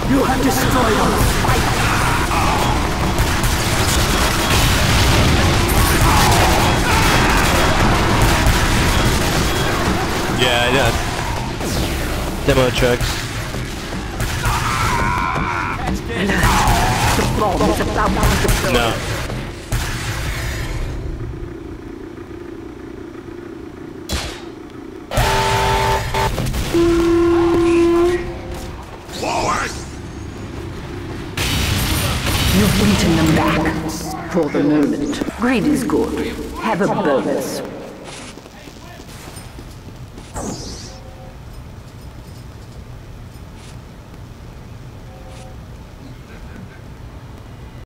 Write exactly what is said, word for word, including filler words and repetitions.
You have destroyed our fight! Yeah, yeah. Demo trucks. No. Forward! You've beaten them back. For the moment. Greed is good. Have a bonus.